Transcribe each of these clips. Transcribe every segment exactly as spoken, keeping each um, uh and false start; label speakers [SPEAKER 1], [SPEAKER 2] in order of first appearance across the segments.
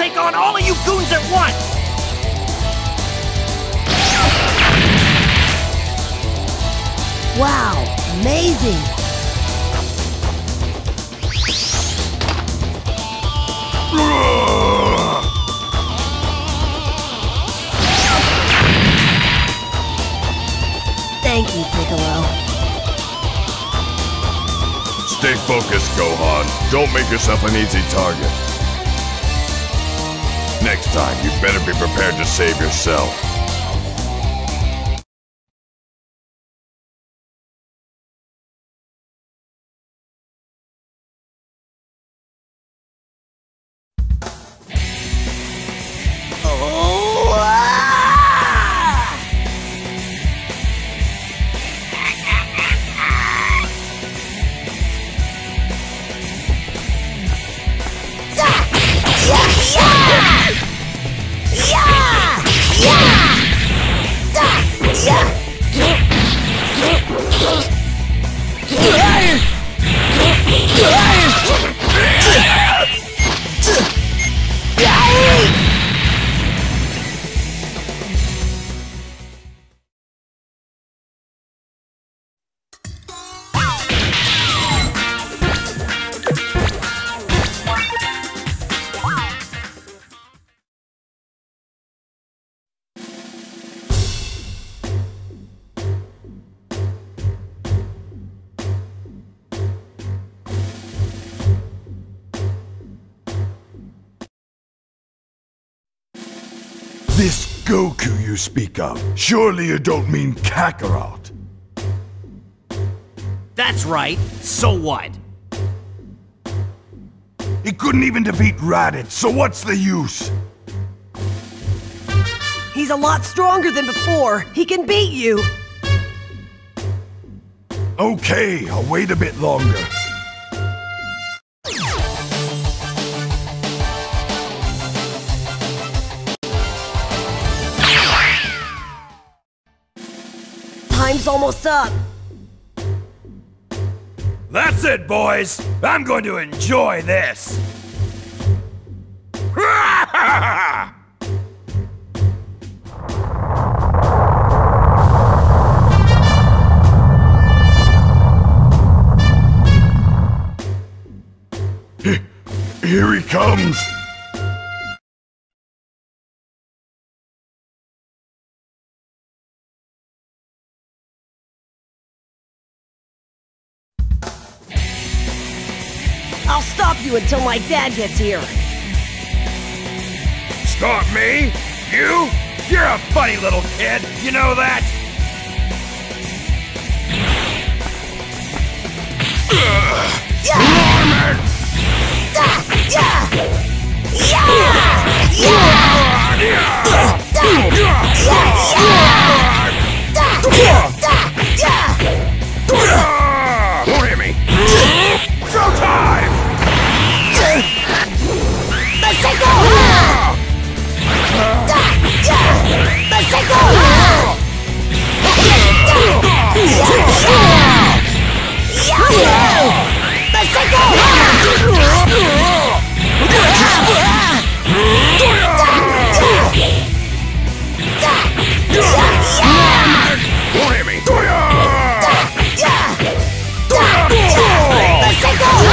[SPEAKER 1] take on all of you goons at once!
[SPEAKER 2] Wow, amazing! Thank you, Piccolo.
[SPEAKER 3] Stay focused, Gohan. Don't make yourself an easy target. Next time, you better be prepared to save yourself.
[SPEAKER 4] This Goku you speak of, surely you don't mean Kakarot?
[SPEAKER 1] That's right. So what?
[SPEAKER 4] He couldn't even defeat Raditz, so what's the use?
[SPEAKER 2] He's a lot stronger than before. He can beat you.
[SPEAKER 4] Okay, I'll wait a bit longer.
[SPEAKER 2] Time's almost up.
[SPEAKER 1] That's it, boys! I'm going to enjoy this!
[SPEAKER 4] Here he comes!
[SPEAKER 2] I'll stop you until my dad gets here.
[SPEAKER 1] Stop me? You? You're a funny little kid, you know that? Don't hit me! Showtime!
[SPEAKER 2] Let's take go! Let's take go! Let's take
[SPEAKER 1] Don't hit me!
[SPEAKER 2] Let's take go!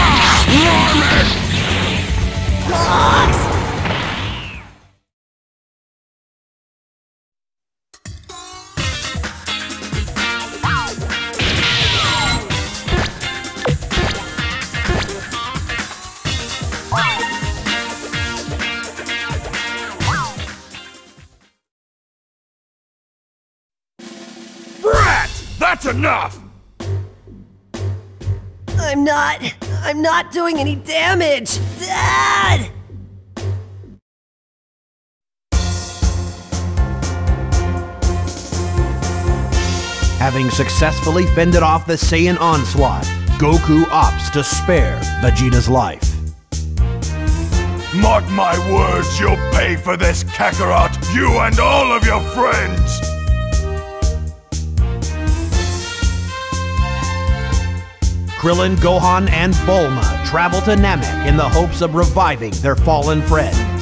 [SPEAKER 1] Brat! That's enough!
[SPEAKER 2] I'm not... I'm not doing any damage! Dad!
[SPEAKER 5] Having successfully fended off the Saiyan onslaught, Goku opts to spare Vegeta's life.
[SPEAKER 4] Mark my words, you'll pay for this, Kakarot! You and all of your friends!
[SPEAKER 5] Krillin, Gohan, and Bulma travel to Namek in the hopes of reviving their fallen friend.